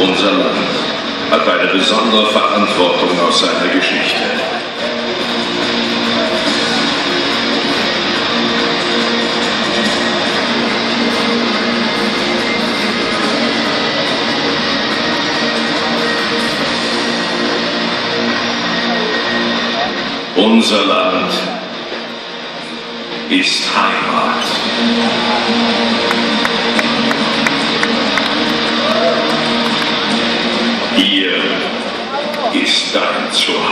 Unser Land hat eine besondere Verantwortung aus seiner Geschichte. Unser Land ist Heimat. Hier ist dein Zuhause.